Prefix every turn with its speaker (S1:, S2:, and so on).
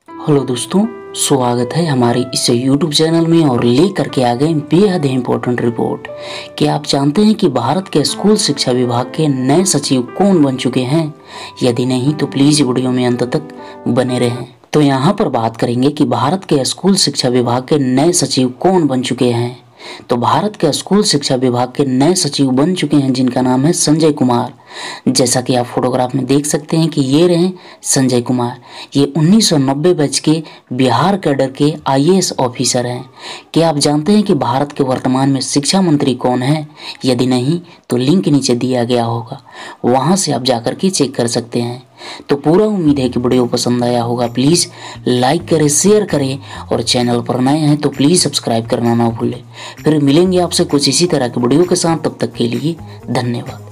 S1: Hello दोस्तों, स्वागत है हमारे इस YouTube चैनल में और लेकर के आ गए बेहद इम्पोर्टेंट रिपोर्ट। क्या आप जानते हैं कि भारत के स्कूल शिक्षा विभाग के नए सचिव कौन बन चुके हैं? यदि नहीं तो प्लीज़ वीडियो में अंत तक बने रहें। तो यहाँ पर बात करेंगे कि भारत के स्कूल शिक्षा विभाग के नए सचिव कौन बन चुके हैं। तो भारत के स्कूल शिक्षा विभाग के नए सचिव बन चुके हैं जिनका नाम है संजय कुमार। जैसा कि आप फोटोग्राफ में देख सकते हैं कि ये रहे संजय कुमार। ये 1990 बैच के बिहार कैडर के IAS ऑफिसर हैं। क्या आप जानते हैं कि भारत के वर्तमान में शिक्षा मंत्री कौन है? यदि नहीं तो लिंक नीचे दिया गया होगा, वहां से आप जाकर के चेक कर सकते हैं। तो पूरा उम्मीद है कि वीडियो पसंद आया होगा। प्लीज़ लाइक करें, शेयर करें और चैनल पर नए हैं तो प्लीज़ सब्सक्राइब करना ना भूलें। फिर मिलेंगे आपसे कुछ इसी तरह के वीडियो के साथ, तब तक के लिए धन्यवाद।